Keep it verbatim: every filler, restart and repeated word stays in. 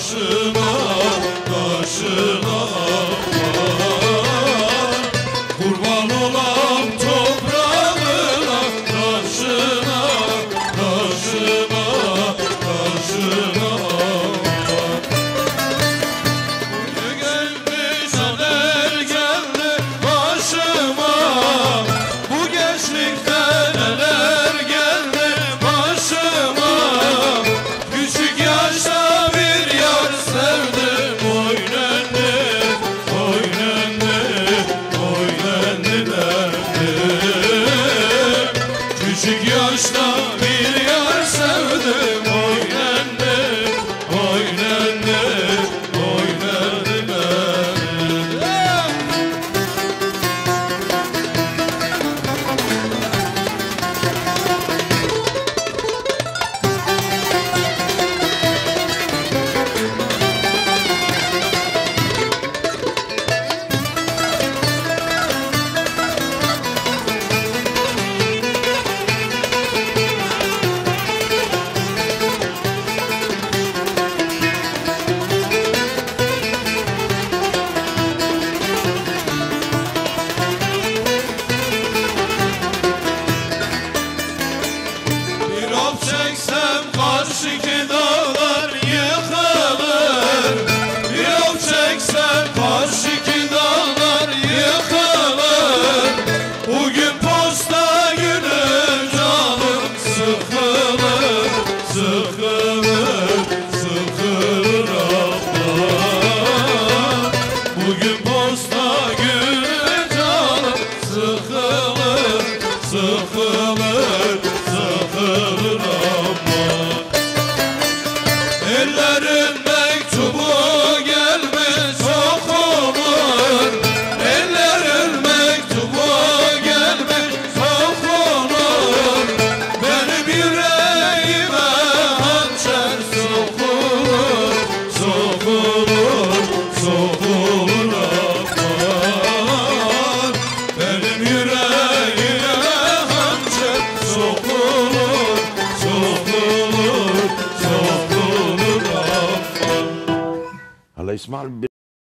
taşına, taşına kurban olam toprağına, taşına, taşına, taşına. Gelmiş haber geldi başıma, bu gençlikte neler geldi başıma. Küçük yaşta bir yar sevdim, oy nendi, oy nendi, oy nendi nendi. Küçük yaşta bir yar sevdim, oy nendi, oy nendi, oy nendi nendi. Bir of çeksem karşıki dağlar yıkılır, bir of çeksem karşıki dağlar yıkılır. Bugün posta günü canım sıkılır, sıkılır, sıkılır aman. Bugün posta günü canım sıkılır, sıkılır, sıkılır aman. Ellerin mektubu gelmiş okunur, ellerin mektubu gelmiş okunur. Benim yüreğime hançer sokulur, sokulur, sokulur aman. Benim yüreğime hançer sokulur, sokulur, sokulur aman. هلا يسمع